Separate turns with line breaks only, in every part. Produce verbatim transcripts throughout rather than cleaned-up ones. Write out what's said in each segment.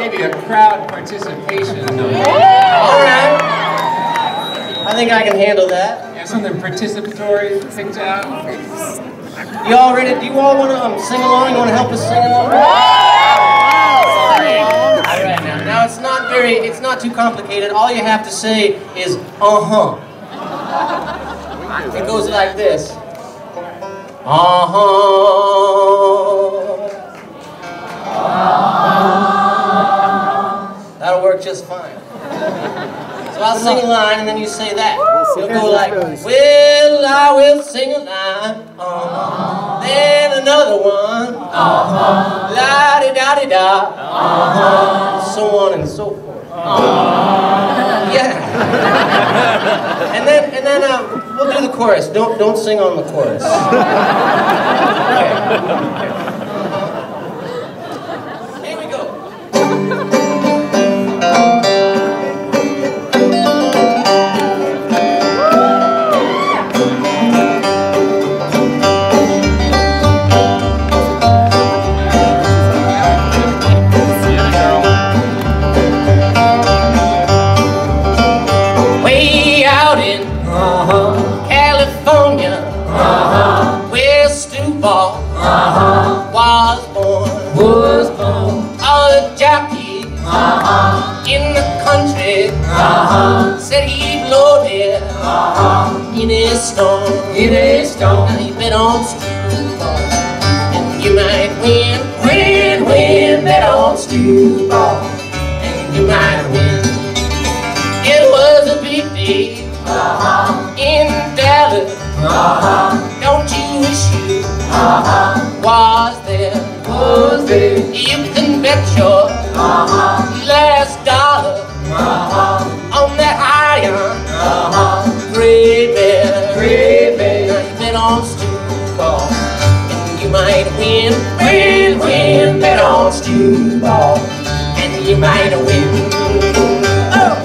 maybe a crowd participation number.
All right. I think I can handle that.
Yeah, something participatory picked out.
You all ready? Do you all want to um, sing along? You want to help us sing along? All right, now, now it's not very, it's not too complicated. All you have to say is uh-huh. It goes like this. Uh-huh. That'll work just fine. So I'll sing a line and then you say that. It'll go like, well, I will sing a line, uh-huh. Then another one, uh-huh. La-di-da-di-da, uh-huh. So on and so forth. Uh-huh. Yeah. And then, and then uh, we'll do the chorus. Don't, don't sing on the chorus. Okay. Here we go. California, uh-huh. Where Stewball, uh-huh. was born, was born. All the jockeys, uh-huh. in the country, uh-huh. said he'd load it, uh-huh. in his storm, in his storm. Now you bet on Stewball, and you might win, win, win. Bet on Stewball, and you might win. It was a big day. Uh-huh. In Dallas, uh-huh. Don't you wish you uh-huh. was there, was there. You can bet your uh-huh. last dollar uh-huh. on that iron, uh-huh. Gray bear, gray bear. Now you bet on Stewball, and you might win, win, win. Bet on Stewball, and you might win. Oh.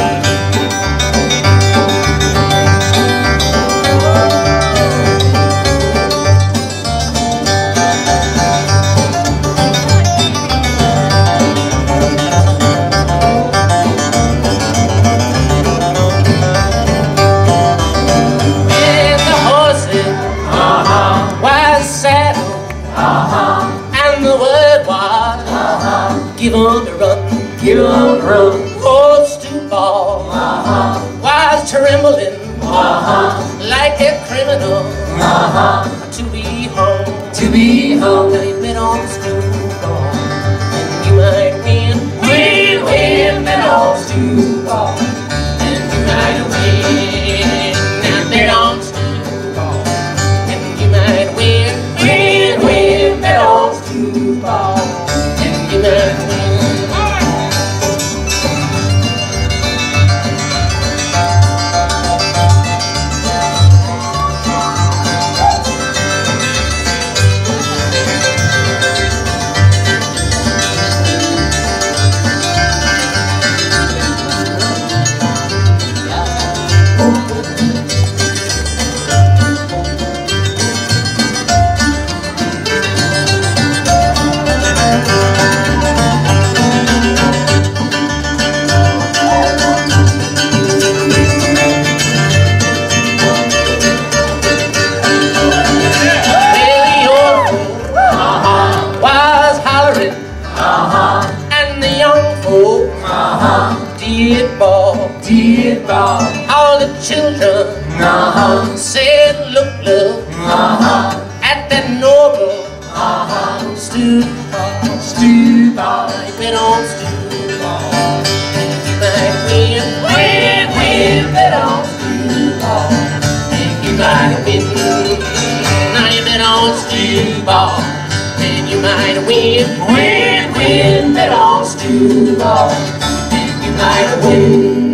Give on the run, give on the run. Oh, Stewball, uh-huh. was trembling, uh-huh. like a criminal, uh-huh. to be home, to be home. Now you bet on Stewball, and you might win, win, win. Bet on Stewball, and you might win. Now bet on Stewball, and you might win, win, win. Bet on Stewball, and you might win. Did ball, did ball. All the children uh-huh. said, look, look uh-huh. at that noble uh-huh. Stewball, Stewball. You bet on Stewball, and you might win, win, win. Bet on Stewball, and you might win. Now you bet on Stewball, and you might win, win, win. Bet on Stewball, might win.